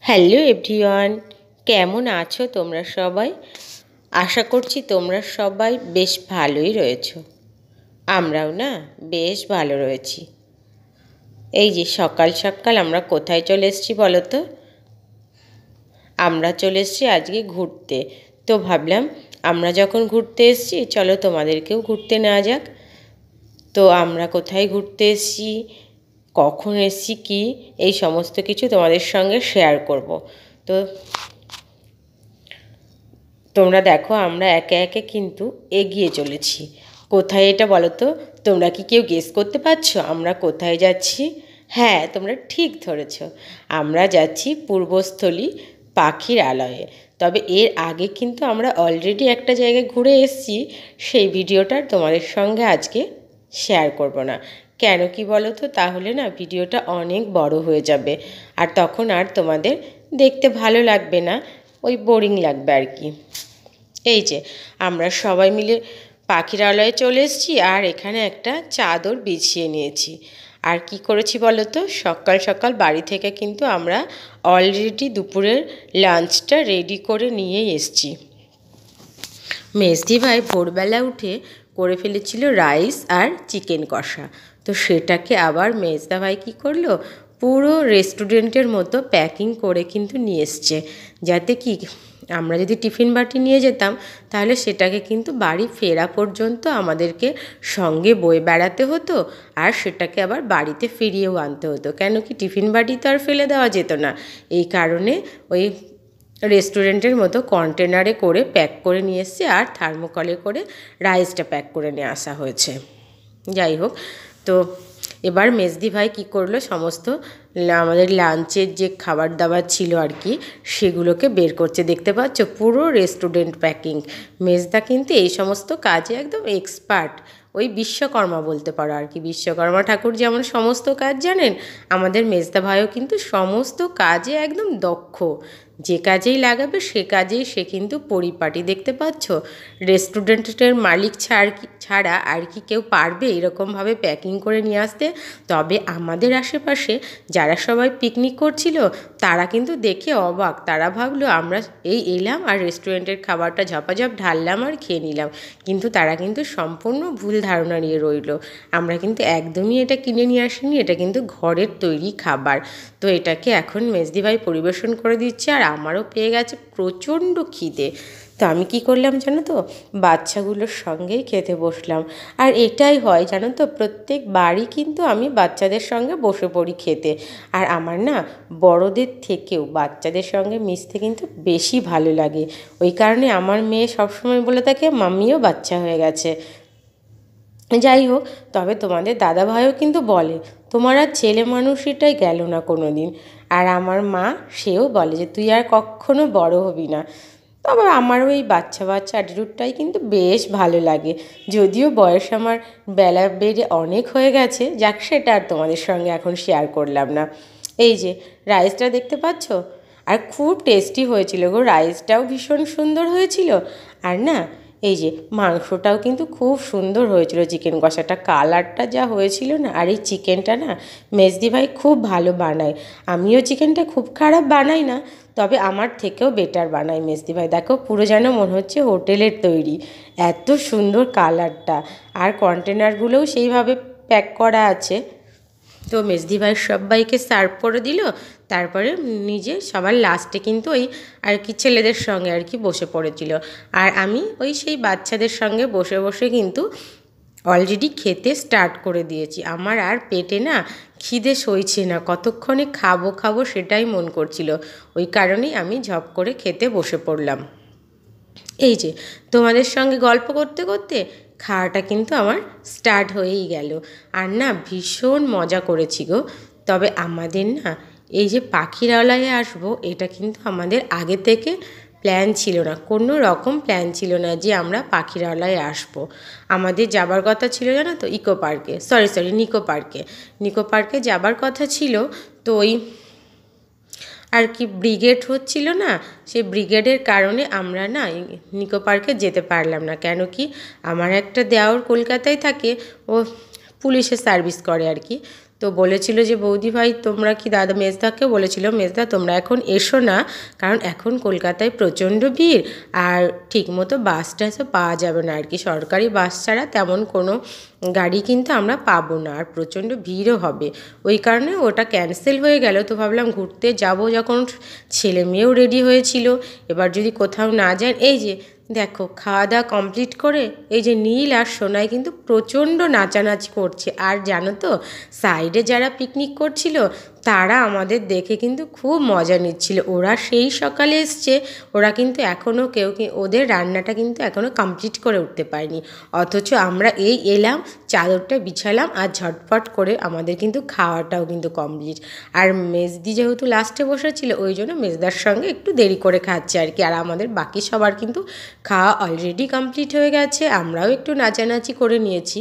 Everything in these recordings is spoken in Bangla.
হ্যালো এভরিওয়ান, কেমন আছো তোমরা সবাই? আশা করছি তোমরা সবাই বেশ ভালোই রয়েছো। আমরাও না বেশ ভালো রয়েছি। এই যে সকাল সকাল আমরা কোথায় চলে এসেছি বলো তো? আমরা চলে এসেছি আজকে ঘুরতে। তো ভাবলাম আমরা যখন ঘুরতে এসেছি চলো তোমাদেরকেও ঘুরতে নেওয়া যাক। তো আমরা কোথায় ঘুরতে এসেছি, কখন এসেছি, কি এই সমস্ত কিছু তোমাদের সঙ্গে শেয়ার করব। তো তোমরা দেখো আমরা একে একে কিন্তু এগিয়ে চলেছি। কোথায় এটা বলো তো? তোমরা কি কেউ গেস করতে পারছো আমরা কোথায় যাচ্ছি? হ্যাঁ, তোমরা ঠিক ধরেছ, আমরা যাচ্ছি পূর্বস্থলী পাখির আলয়ে। তবে এর আগে কিন্তু আমরা অলরেডি একটা জায়গায় ঘুরে এসেছি, সেই ভিডিওটা তোমাদের সঙ্গে আজকে শেয়ার করব না। কেন কি বলো তো? তাহলে না ভিডিওটা অনেক বড় হয়ে যাবে, আর তখন আর তোমাদের দেখতে ভালো লাগবে না, ওই বোরিং লাগবে আর কি। এই যে আমরা সবাই মিলে পাখিরালয়ে চলে এসেছি, আর এখানে একটা চাদর বিছিয়ে নিয়েছি। আর কি করেছি বলো তো? সকাল সকাল বাড়ি থেকে কিন্তু আমরা অলরেডি দুপুরের লাঞ্চটা রেডি করে নিয়ে এসেছি। মেজদি ভাই ভোরবেলা উঠে করে ফেলেছিল রাইস আর চিকেন কষা। তো সেটাকে আবার মেজদা ভাই কী করলো, পুরো রেস্টুরেন্টের মতো প্যাকিং করে কিন্তু নিয়ে এসছে, যাতে কি আমরা যদি টিফিন বাটি নিয়ে যেতাম তাহলে সেটাকে কিন্তু বাড়ি ফেরা পর্যন্ত আমাদেরকে সঙ্গে বয়ে বেড়াতে হতো, আর সেটাকে আবার বাড়িতে ফিরিয়েও আনতে হতো। কেন কি টিফিন বাটি তো আর ফেলে দেওয়া যেত না, এই কারণে ওই রেস্টুরেন্টের মতো কন্টেনারে করে প্যাক করে নিয়ে এসছে, আর থার্মোকলে করে রাইসটা প্যাক করে নিয়ে আসা হয়েছে। যাই হোক, তো এবার মেজদি ভাই কী করলো, সমস্ত আমাদের লাঞ্চের যে খাবার দাবার ছিল আর কি সেগুলোকে বের করছে। দেখতে পাচ্ছ পুরো রেস্টুরেন্ট প্যাকিং। মেজদা কিন্তু এই সমস্ত কাজে একদম এক্সপার্ট, ওই বিশ্বকর্মা বলতে পারো আর কি। বিশ্বকর্মা ঠাকুর যেমন সমস্ত কাজ জানেন, আমাদের মেজদা ভাইও কিন্তু সমস্ত কাজে একদম দক্ষ। যে কাজেই লাগাবে সে কাজেই সে কিন্তু পরিপাটি। দেখতে পাচ্ছ রেস্টুরেন্টের মালিক ছাড়া আর কি কেউ পারবে এরকমভাবে প্যাকিং করে নিয়ে আসতে? তবে আমাদের আশেপাশে যারা সবাই পিকনিক করছিল তারা কিন্তু দেখে অবাক। তারা ভাবলো আমরা এই এলাম আর রেস্টুরেন্টের খাবারটা ঝপাঝপ ঢাললাম আর খেয়ে নিলাম, কিন্তু তারা কিন্তু সম্পূর্ণ ভুল ধারণা নিয়ে রইল। আমরা কিন্তু একদমই এটা কিনে নিয়ে আসিনি, এটা কিন্তু ঘরের তৈরি খাবার। তো এটাকে এখন মেজদি ভাই পরিবেশন করে দিচ্ছে, আর আমারও পেয়ে গেছে প্রচণ্ড খিদে। তো আমি কি করলাম জানো তো? বাচ্চাগুলোর সঙ্গেই খেতে বসলাম। আর এটাই হয় জানো তো, প্রত্যেক বাড়ি কিন্তু আমি বাচ্চাদের সঙ্গে বসে পড়ি খেতে। আর আমার না বড়দের থেকেও বাচ্চাদের সঙ্গে মিশতে কিন্তু বেশি ভালো লাগে। ওই কারণে আমার মেয়ে সবসময় বলে থাকে মাম্মিও বাচ্চা হয়ে গেছে। যাই হোক, তবে তোমাদের দাদাভাইও কিন্তু বলে তোমার আর ছেলে মানুষটাই গেল না কোনো দিন। আর আমার মা সেও বলে যে তুই আর কখনো বড় হবি না। তবে আমারও এই বাচ্চা বাচ্চা অ্যাটিটিউডটাই কিন্তু বেশ ভালো লাগে, যদিও বয়স আমার বেলা বেড়ে অনেক হয়ে গেছে। যাক, সেটা আর তোমাদের সঙ্গে এখন শেয়ার করলাম না। এই যে রাইসটা দেখতে পাচ্ছ, আর খুব টেস্টি হয়েছিল গো, রাইসটাও ভীষণ সুন্দর হয়েছিল। আর না এই যে মাংসটাও কিন্তু খুব সুন্দর হয়েছিল, চিকেন কষাটা কালারটা যা হয়েছিল না। আর এই চিকেনটা না মেজদি ভাই খুব ভালো বানায়। আমিও চিকেনটা খুব খারাপ বানাই না, তবে আমার থেকেও বেটার বানায় মেজদি ভাই। দেখো পুরো যেন মনে হচ্ছে হোটেলের তৈরি, এত সুন্দর কালারটা। আর কন্টেনারগুলোও সেইভাবে প্যাক করা আছে। তো মেজদি ভাই সবাইকে সার্ভ করে দিল, তারপরে নিজে সবার লাস্টে কিন্তু ওই আর কি ছেলেদের সঙ্গে আর কি বসে পড়েছিল। আর আমি ওই সেই বাচ্চাদের সঙ্গে বসে বসে কিন্তু অলরেডি খেতে স্টার্ট করে দিয়েছি। আমার আর পেটে না খিদে সইছে না, কতক্ষণে খাবো খাবো সেটাই মন করছিল। ওই কারণেই আমি ঝপ করে খেতে বসে পড়লাম। এই যে তোমাদের সঙ্গে গল্প করতে করতে খাওয়াটা কিন্তু আমার স্টার্ট হয়েই গেল। আর না ভীষণ মজা করেছি গো। তবে আমাদের না এই যে পাখিরালয়ে আসবো, এটা কিন্তু আমাদের আগে থেকে প্ল্যান ছিল না, কোনো রকম প্ল্যান ছিল না যে আমরা পাখিরালয়ে আসবো। আমাদের যাবার কথা ছিল জানো তো ইকো পার্কে, সরি নিকো পার্কে যাবার কথা ছিল। তো ওই আর কি ব্রিগেড হচ্ছিল না, সেই ব্রিগেডের কারণে আমরা না নিকো পার্কে যেতে পারলাম না। কেন কি আমার একটা দেওর কলকাতায় থাকে, ও পুলিশে সার্ভিস করে আর কি। তো তো বলেছিল যে বৌদি ভাই তোমরা কি দাদা মেজদাকে বলেছিল, মেজদা তোমরা এখন এসো না, কারণ এখন কলকাতায় প্রচণ্ড ভিড় আর ঠিকমতো বাস টাসও পাওয়া যাবে না আর কি, সরকারি বাস ছাড়া তেমন কোনো গাড়ি কিন্তু আমরা পাবো না, আর প্রচণ্ড ভিড়ও হবে, ওই কারণে ওটা ক্যান্সেল হয়ে গেল। তো ভাবলাম ঘুরতে যাব যখন, ছেলে মেয়েও রেডি হয়েছিল, এবার যদি কোথাও না যান, এই যে দেখো খাওয়া দাওয়া কমপ্লিট করে এই যে নীল আর সোনাই কিন্তু প্রচণ্ড নাচানাচি করছে। আর জানো তো সাইডে যারা পিকনিক করছিল তারা আমাদের দেখে কিন্তু খুব মজা নিচ্ছিল, ওরা সেই সকালে এসছে, ওরা কিন্তু এখনও কেউ ওদের রান্নাটা কিন্তু এখনও কমপ্লিট করে উঠতে পারেনি, অথচ আমরা এই এলাম চাদরটা বিছালাম আর ঝটপট করে আমাদের কিন্তু খাওয়াটাও কিন্তু কমপ্লিট। আর মেজদি যেহেতু লাস্টে বসেছিল ওই জন্য মেজদার সঙ্গে একটু দেরি করে খাচ্ছে আর কি, আর আমাদের বাকি সবার কিন্তু খাওয়া অলরেডি কমপ্লিট হয়ে গেছে, আমরাও একটু নাচানাচি করে নিয়েছি।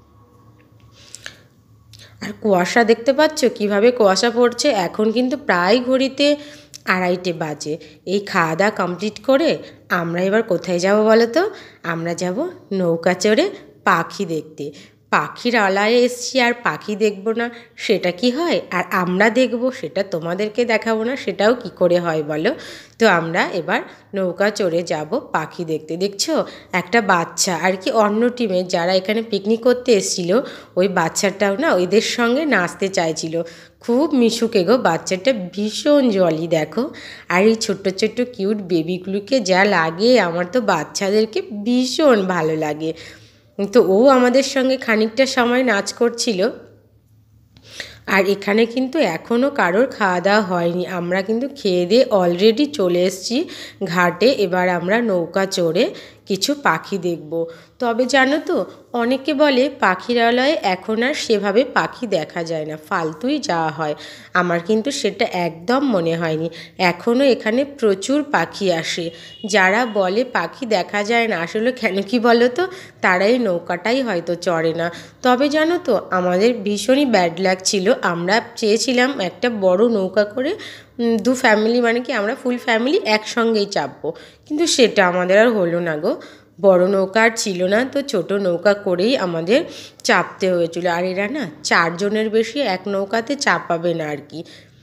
আর কুয়াশা দেখতে পাচ্ছ কিভাবে কুয়াশা পড়ছে, এখন কিন্তু প্রায় ঘড়িতে 2:30 বাজে। এই খাওয়া দাওয়া কমপ্লিট করে আমরা এবার কোথায় যাব বলো তো? আমরা যাব নৌকা চড়ে পাখি দেখতে। পাখির আলায় এসছি আর পাখি দেখব না সেটা কি হয়? আর আমরা দেখব সেটা তোমাদেরকে দেখাবো না সেটাও কি করে হয় বলো? তো আমরা এবার নৌকা চড়ে যাব পাখি দেখতে। দেখছো একটা বাচ্চা আর কি অন্য টিমের যারা এখানে পিকনিক করতে এসেছিল, ওই বাচ্চাটাও না ওদের সঙ্গে নাচতে চাইছিল, খুব মিশুকে গো বাচ্চাটা, ভীষণ জলি দেখো। আর এই ছোট্ট ছোট্ট কিউট বেবিগুলোকে যা লাগে, আমার তো বাচ্চাদেরকে ভীষণ ভালো লাগে। তো ও আমাদের সঙ্গে খানিকটা সময় নাচ করছিল। আর এখানে কিন্তু এখনও কারোর খাওয়া দাওয়া হয়নি, আমরা কিন্তু খেয়ে দিয়ে অলরেডি চলে এসেছি ঘাটে। এবার আমরা নৌকা চড়ে কিছু পাখি দেখব। তবে জানো তো অনেকে বলে পাখিরালয়ে এখন আর সেভাবে পাখি দেখা যায় না, ফালতুই যাওয়া হয়। আমার কিন্তু সেটা একদম মনে হয়নি, এখনও এখানে প্রচুর পাখি আসে। যারা বলে পাখি দেখা যায় না, আসলে কেন কি বলো তো, তারাই নৌকাটাই হয়তো চড়ে না। তবে জানো তো আমাদের ভীষণই ব্যাড লাক ছিল, আমরা চেয়েছিলাম একটা বড় নৌকা করে দু ফ্যামিলি মানে কি আমরা ফুল ফ্যামিলি একসঙ্গেই চাপবো, কিন্তু সেটা আমাদের আর হলো না গো, বড় নৌকা আর ছিল না, তো ছোট নৌকা করেই আমাদের চাপতে হয়েছিল। আর এরা না 4 জনের বেশি এক নৌকাতে চাপাবে না আর কি।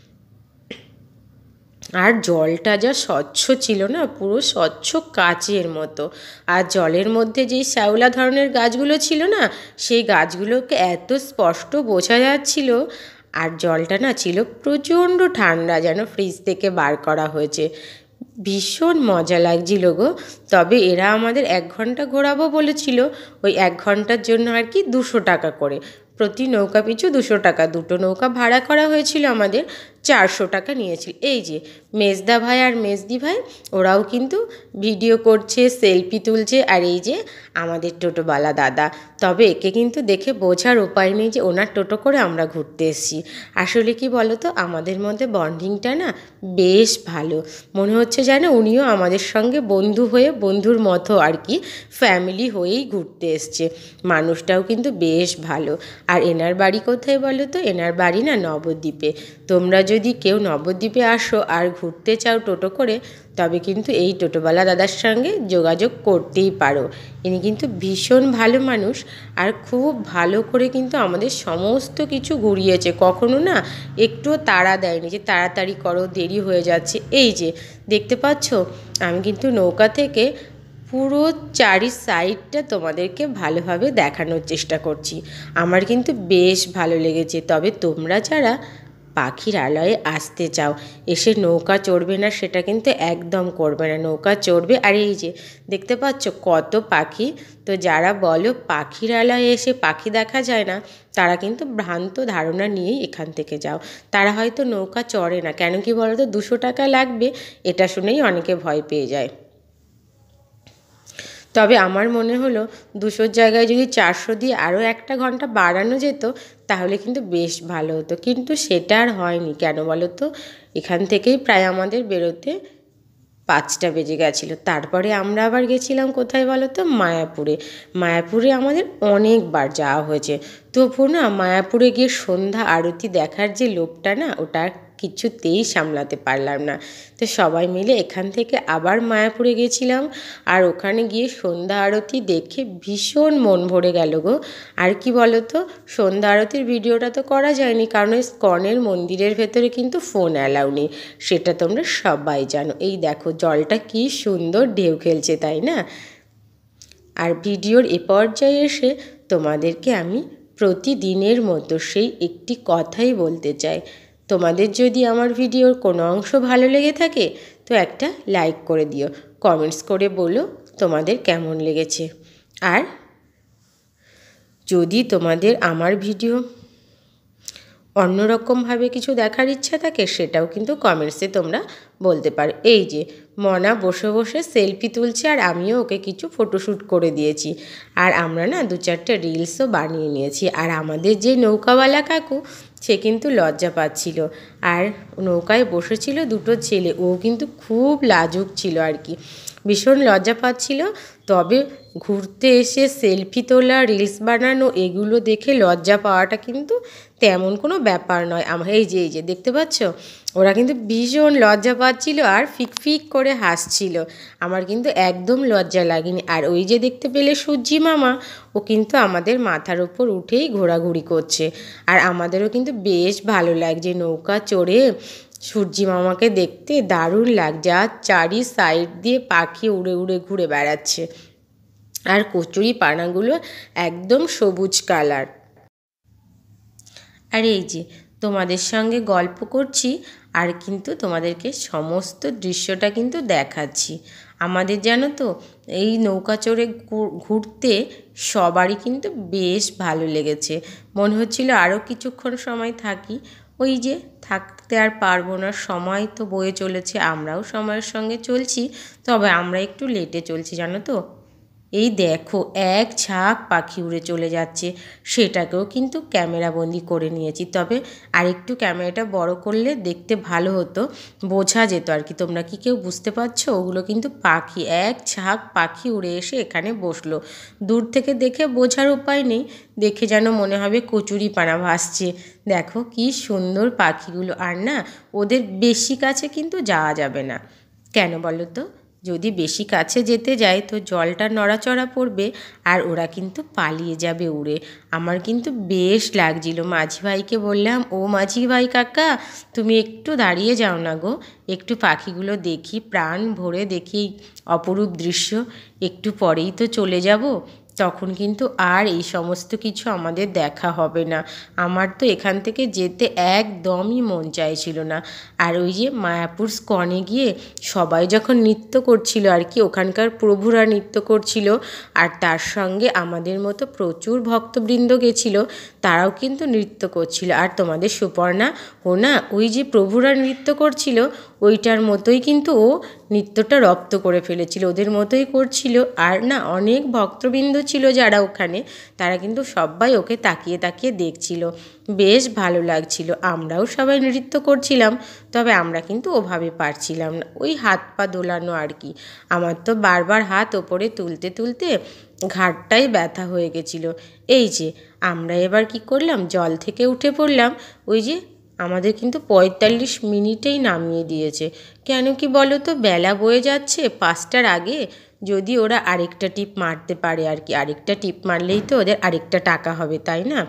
আর জলটা যা স্বচ্ছ ছিল না, পুরো স্বচ্ছ কাচের মতো। আর জলের মধ্যে যেই শ্যাওলা ধরনের গাছগুলো ছিল না, সেই গাছগুলোকে এত স্পষ্ট বোঝা যাচ্ছিল। আর জলটা না ছিল প্রচণ্ড ঠান্ডা, যেন ফ্রিজ থেকে বার করা হয়েছে, ভীষণ মজা লাগছিল গো। তবে এরা আমাদের 1 ঘন্টা ঘোরাবো বলেছিল, ওই 1 ঘন্টার জন্য আর কি 200 টাকা করে, প্রতি নৌকা পিছু 200 টাকা, দুটো নৌকা ভাড়া করা হয়েছিল আমাদের, 400 টাকা নিয়েছিল। এই যে মেজদা ভাই আর মেজদি ভাই ওরাও কিন্তু ভিডিও করছে, সেলফি তুলছে। আর এই যে আমাদের টোটোওয়ালা দাদা, তবে একে কিন্তু দেখে বোঝার উপায় নেই যে ওনার টোটো করে আমরা ঘুরতে এসেছি। আসলে কি বলো তো আমাদের মধ্যে বন্ডিংটা না বেশ ভালো, মনে হচ্ছে যেন উনিও আমাদের সঙ্গে বন্ধু হয়ে, বন্ধুর মতো আর কি, ফ্যামিলি হয়েই ঘুরতে এসছে। মানুষটাও কিন্তু বেশ ভালো। আর এনার বাড়ি কোথায় বলো তো? এনার বাড়ি না নবদ্বীপে। তোমরা যদি কেউ নবদ্বীপে আসো আর ঘুরতে চাও টোটো করে, তবে কিন্তু এই টোটোওয়ালা দাদার সঙ্গে যোগাযোগ করতেই পারো। ইনি কিন্তু ভীষণ ভালো মানুষ, আর খুব ভালো করে কিন্তু আমাদের সমস্ত কিছু ঘুরিয়েছে, কখনো না একটুও তাড়া দেয়নি যে তাড়াতাড়ি করো দেরি হয়ে যাচ্ছে। এই যে দেখতে পাচ্ছ আমি কিন্তু নৌকা থেকে পুরো চারি সাইডটা তোমাদেরকে ভালোভাবে দেখানোর চেষ্টা করছি। আমার কিন্তু বেশ ভালো লেগেছে। তবে তোমরা যারা পাখির আলয়ে আসতে চাও, এসে নৌকা চড়বে না সেটা কিন্তু একদম করবে না, নৌকা চড়বে। আর এই যে দেখতে পাচ্ছ কত পাখি, তো যারা বলো পাখির আলয়ে এসে পাখি দেখা যায় না, তারা কিন্তু ভ্রান্ত ধারণা নিয়েই এখান থেকে যাও, তারা হয়তো নৌকা চড়ে না। কেন কি বলো তো, 200 টাকা লাগবে, এটা শুনেই অনেকে ভয় পেয়ে যায়। তবে আমার মনে হলো 200-র জায়গায় যদি 400 দিয়ে আরও 1 ঘন্টা বাড়ানো যেত তাহলে কিন্তু বেশ ভালো হতো, কিন্তু সেটা আর হয়নি। কেন বলো তো, এখান থেকেই প্রায় আমাদের বেরোতে 5টা বেজে গেছিলো। তারপরে আমরা আবার গেছিলাম কোথায় বলো তো? মায়াপুরে। মায়াপুরে আমাদের অনেকবার যাওয়া হয়েছে, তবু না মায়াপুরে গিয়ে সন্ধ্যা আরতি দেখার যে লোভটা না, ওটা কিছুতেই সামলাতে পারলাম না। তো সবাই মিলে এখান থেকে আবার মায়াপুরে গেছিলাম, আর ওখানে গিয়ে সন্ধ্যা আরতি দেখে ভীষণ মন ভরে গেল গো। আর কি বলো তো, সন্ধ্যা আরতির ভিডিওটা তো করা যায়নি, কারণ ওই স্কনের মন্দিরের ভেতরে কিন্তু ফোন অ্যালাউ নেই, সেটা তোমরা সবাই জানো। এই দেখো জলটা কি সুন্দর ঢেউ খেলছে, তাই না? আর ভিডিওর এ পর্যায়ে এসে তোমাদেরকে আমি প্রতিদিনের মতো সেই একটি কথাই বলতে চাই, তোমাদের যদি আমার ভিডিওর কোনো অংশ ভালো লেগে থাকে তো একটা লাইক করে দিও, কমেন্টস করে বলো তোমাদের কেমন লেগেছে। আর যদি তোমাদের আমার ভিডিও অন্যরকমভাবে কিছু দেখার ইচ্ছা থাকে সেটাও কিন্তু কমেন্টসে তোমরা বলতে পারো। এই যে মনা বসে বসে সেলফি তুলছে, আর আমিও ওকে কিছু ফটোশ্যুট করে দিয়েছি, আর আমরা না 2-4টে রিলসও বানিয়ে নিয়েছি। আর আমাদের যে নৌকাওয়ালা কাকু, সে কিন্তু লজ্জা পাচ্ছিল, আর নৌকায় বসেছিল দুটো ছেলে, ও কিন্তু খুব লাজুক ছিল আর কি, ভীষণ লজ্জা পাচ্ছিল। তবে ঘুরতে এসে সেলফি তোলা, রিলস বানানো এগুলো দেখে লজ্জা পাওয়াটা কিন্তু তেমন কোনো ব্যাপার নয়। এই যে দেখতে পাচ্ছ, ওরা কিন্তু ভীষণ লজ্জা পাচ্ছিল আর ফিক ফিক করে হাসছিল, আমার কিন্তু একদম লজ্জা লাগেনি। আর ওই যে দেখতে পেলে সূর্যি মামা, ও কিন্তু আমাদের মাথার ওপর উঠেই ঘোরাঘুরি করছে, আর আমাদেরও কিন্তু বেশ ভালো লাগছে নৌকা চড়ে। সূর্যি মামাকে দেখতে দারুণ লাগছে, আর চারি সাইড দিয়ে পাখি উড়ে উড়ে ঘুরে বেড়াচ্ছে, আর কচুরি পানাগুলো একদম সবুজ কালার। আর এই যে তোমাদের সঙ্গে গল্প করছি, আর কিন্তু তোমাদেরকে সমস্ত দৃশ্যটা কিন্তু দেখাচ্ছি। আমাদের জানো তো এই নৌকা চড়ে ঘুরতে সবারই কিন্তু বেশ ভালো লেগেছে, মনে হচ্ছিল আরও কিছুক্ষণ সময় থাকি। ওই যে থাকতে আর পারবো না, সময় তো বয়ে চলেছে, আমরাও সময়ের সঙ্গে চলছি, তবে আমরা একটু লেটে চলছি জানো তো। এই দেখো এক ঝাঁক পাখি উড়ে চলে যাচ্ছে, সেটাকেও কিন্তু ক্যামেরাবন্দি করে নিয়েছি, তবে আরেকটু ক্যামেরাটা বড় করলে দেখতে ভালো হতো, বোঝা যেত আর কি। তোমরা কি কেউ বুঝতে পারছো? ওগুলো কিন্তু পাখি, এক ঝাঁক পাখি উড়ে এসে এখানে বসলো। দূর থেকে দেখে বোঝার উপায় নেই, দেখে যেন মনে হবে কচুরি পানা ভাসছে। দেখো কি সুন্দর পাখিগুলো, আর না ওদের বেশি কাছে কিন্তু যাওয়া যাবে না। কেন বলো তো? যদি বেশি কাছে যেতে যায় তো জলটা নড়াচড়া পড়বে, আর ওরা কিন্তু পালিয়ে যাবে উড়ে। আমার কিন্তু বেশ লাগছিল, মাঝি ভাইকে বললাম, ও মাঝি ভাই কাকা তুমি একটু দাঁড়িয়ে যাও না গো, একটু পাখিগুলো দেখি, প্রাণ ভরে দেখি অপরূপ দৃশ্য, একটু পরেই তো চলে যাব, তখন কিন্তু আর এই সমস্ত কিছু আমাদের দেখা হবে না। আমার তো এখান থেকে যেতে একদমই মন চাইছিল না। আর ওই যে মায়াপুর স্কনে গিয়ে সবাই যখন নৃত্য করছিল আর কি, ওখানকার প্রভুরা নৃত্য করছিল, আর তার সঙ্গে আমাদের মতো প্রচুর ভক্তবৃন্দ গেছিল, তারাও কিন্তু নৃত্য করছিল। আর তোমাদের সুপর্ণা, ও না ওই যে প্রভুরা নৃত্য করছিল ওইটার মতোই কিন্তু ও নৃত্যটা রপ্ত করে ফেলেছিল, ওদের মতোই করছিল। আর না অনেক ভক্তবৃন্দ ছিল যারা ওখানে, তারা কিন্তু সবাই ওকে তাকিয়ে তাকিয়ে দেখছিল, বেশ ভালো লাগছিল। আমরাও সবাই নৃত্য করছিলাম, তবে আমরা কিন্তু ওভাবে পারছিলাম না, ওই হাত পা দোলানো আর কি। আমার তো বারবার হাত ওপরে তুলতে তুলতে ঘাড়টাই ব্যথা হয়ে গেছিল। এই যে আমরা এবার কি করলাম, জল থেকে উঠে পড়লাম। ওই যে আমাদের কিন্তু 45 মিনিটেই নামিয়ে দিয়েছে। কেন কি বলো তো, বেলা বয়ে যাচ্ছে, 5টার আগে যদি ওরা আরেকটা টিপ মারতে পারে আর কি, আরেকটা টিপ মারলেই তো ওদের আরেকটা টাকা হবে, তাই না?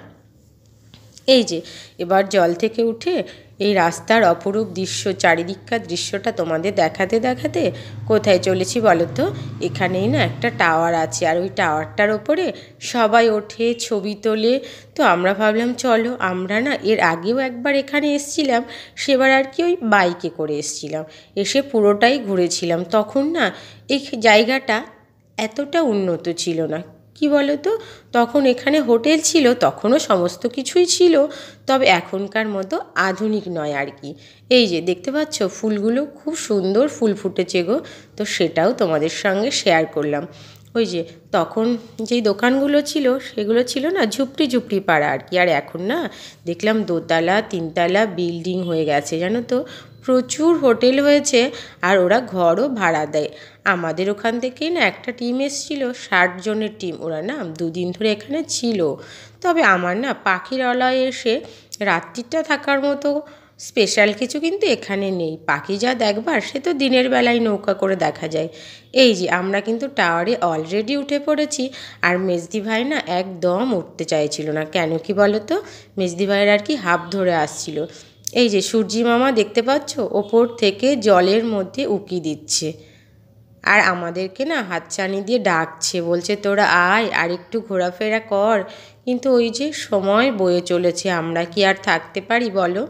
এই যে এবার জল থেকে উঠে এই রাস্তার অপরূপ দৃশ্য, চারিদিককার দৃশ্যটা তোমাদের দেখাতে দেখাতে কোথায় চলেছি বলো তো? এখানেই না একটা টাওয়ার আছে, আর ওই টাওয়ারটার ওপরে সবাই ওঠে, ছবি তোলে। তো আমরা ভাবলাম চলো, আমরা না এর আগেও একবার এখানে এসছিলাম, সেবার আর কি ওই বাইকে করে এসছিলাম, এসে পুরোটাই ঘুরেছিলাম। তখন না এই জায়গাটা এতটা উন্নত ছিল না, কি বলো তো, তখন এখানে হোটেল ছিল, তখনও সমস্ত কিছুই ছিল, তবে এখনকার মতো আধুনিক নয় আর কি। এই যে দেখতে পাচ্ছ ফুলগুলো খুব সুন্দর ফুল ফুটেছে গো, তো সেটাও তোমাদের সঙ্গে শেয়ার করলাম। ওই যে তখন যেই দোকানগুলো ছিল সেগুলো ছিল না ঝুপড়ি ঝুপড়ি পাড়া আর কি, আর এখন না দেখলাম 2তলা 3তলা বিল্ডিং হয়ে গেছে জানো তো, প্রচুর হোটেল হয়েছে, আর ওরা ঘরও ভাড়া দেয়। আমাদের ওখান থেকেই না একটা টিম এসেছিলো, 60 জনের টিম, ওরা না 2 দিন ধরে এখানে ছিল। তবে আমার না পাখিরালয়ে এসে রাত্রিটা থাকার মতো স্পেশাল কিছু কিন্তু এখানে নেই। পাখি যা দেখবার সে তো দিনের বেলায় নৌকা করে দেখা যায়। এই যে আমরা কিন্তু টাওয়ারে অলরেডি উঠে পড়েছি, আর মেজদি ভাই না একদম উঠতে চাইছিল না। কেন কি বলো তো, মেজদি ভাইয়ের আর কি হাঁপ ধরে আসছিল। এই যে সূর্যি মামা দেখতে পাচ্ছ, ওপর থেকে জলের মধ্যে উকি দিচ্ছে, আর আমাদেরকে না হাতছানি দিয়ে ডাকছে, বলছে তোরা আয় আর একটু ঘোরাফেরা কর। কিন্তু ওই যে সময় বয়ে চলেছে, আমরা কি আর থাকতে পারি বলো।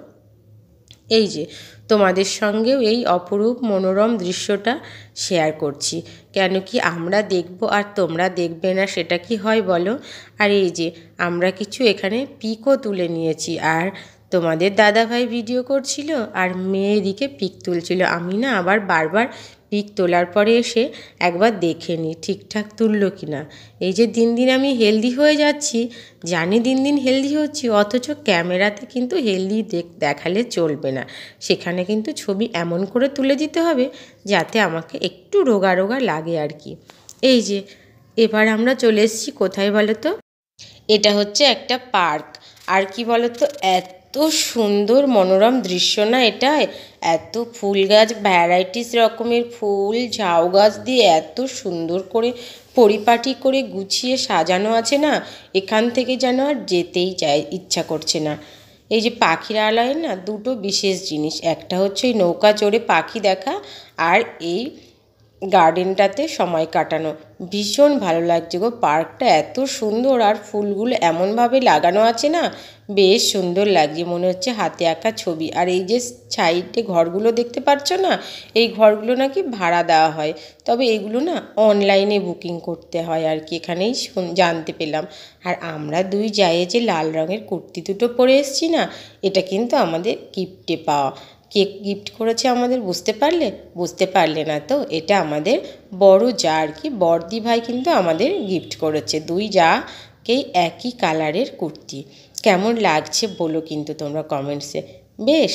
এই যে তোমাদের সঙ্গেও এই অপরূপ মনোরম দৃশ্যটা শেয়ার করছি, কেন কি আমরা দেখব আর তোমরা দেখবে না, সেটা কি হয় বলো। আর এই যে আমরা কিছু এখানে পিকও তুলে নিয়েছি, আর তোমাদের দাদাভাই ভিডিও করছিল আর মেয়ে এদিকে পিক তুলছিল। আমি না আবার বারবার পিক তোলার পরে এসে একবার দেখে নিই ঠিকঠাক তুললো কি না। এই যে দিন দিন আমি হেলদি হয়ে যাচ্ছি, জানি দিন দিন হেলদি হচ্ছি, অথচ ক্যামেরাতে কিন্তু হেলদি দেখালে চলবে না। সেখানে কিন্তু ছবি এমন করে তুলে দিতে হবে যাতে আমাকে একটু রোগা রোগা লাগে আর কি। এই যে এবার আমরা চলে এসেছি কোথায় বলো তো, এটা হচ্ছে একটা পার্ক। আর কি বলো তো, এত সুন্দর মনোরম দৃশ্য না এটা, এত ফুল গাছ, ভ্যারাইটিস রকমের ফুল, ঝাউ গাছ দিয়ে এত সুন্দর করে পরিপাটি করে গুছিয়ে সাজানো আছে না, এখান থেকে যেন আর যেতেই চায় ইচ্ছা করছে না। এই যে পাখিরালয়ের না দুটো বিশেষ জিনিস, একটা হচ্ছে ওই নৌকা চড়ে পাখি দেখা, আর এই গার্ডেনটাতে সময় কাটানো। ভীষণ ভালো লাগছে গো, পার্কটা এত সুন্দর, আর ফুলগুলো এমনভাবে লাগানো আছে না, বেশ সুন্দর লাগছে, মনে হচ্ছে হাতে আঁকা ছবি। আর এই যে সাইডে ঘরগুলো দেখতে পাচ্ছ না, এই ঘরগুলো নাকি ভাড়া দেওয়া হয়, তবে এগুলো না অনলাইনে বুকিং করতে হয় আর কি, এখানেই জানতে পেলাম। আর আমরা দুই জায়ে যে লাল রঙের কুর্তি দুটো পরে এসেছি না, এটা কিন্তু আমাদের গিফটে পাওয়া। কে গিফট করেছে আমাদের বুঝতে পারলে না তো, এটা আমাদের বড় যা আর কি, বড়দি ভাই কিন্তু আমাদের গিফট করেছে। দুই যাকেই একই কালারের কুর্তি। কেমন লাগছে বলো কিন্তু তোমরা কমেন্টসে। বেশ,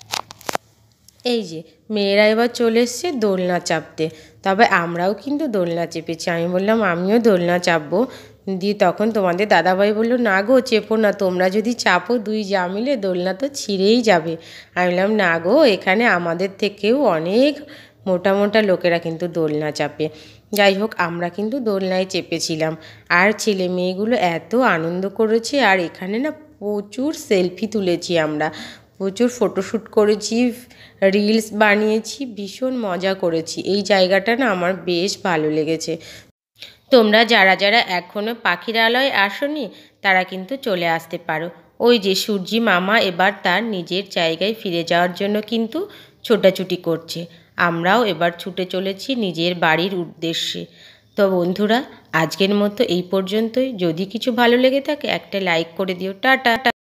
এই যে মেয়েরা এবার চলে এসছে দোলনা চাপতে, তবে আমরাও কিন্তু দোলনা চেপেছি। আমি বললাম আমিও দোলনা চাপবো, দিয়ে তখন তোমাদের দাদাভাই বললো না গো চেপো না, তোমরা যদি চাপো দুই যা মিলে দোলনা তো ছিঁড়েই যাবে। আমি বললাম না গো, এখানে আমাদের থেকেও অনেক মোটা মোটা লোকেরা কিন্তু দোলনা চাপে। যাই হোক, আমরা কিন্তু দোলনায় চেপেছিলাম, আর ছেলে মেয়েগুলো এত আনন্দ করেছে, আর এখানে না প্রচুর সেলফি তুলেছি আমরা, প্রচুর ফটোশ্যুট করেছি, রিলস বানিয়েছি, ভীষণ মজা করেছি। এই জায়গাটা না আমার বেশ ভালো লেগেছে। তোমরা যারা যারা এখনও পাখিরালয়ে আসোনি তারা কিন্তু চলে আসতে পারো। ওই যে সূর্যি মামা এবার তার নিজের জায়গায় ফিরে যাওয়ার জন্য কিন্তু ছোটাছুটি করছে, আমরাও এবার ছুটে চলেছি নিজের বাড়ির উদ্দেশ্যে। তো বন্ধুরা, আজকের মতো এই পর্যন্তই। যদি কিছু ভালো লেগে থাকে একটা লাইক করে দিও। টাটা।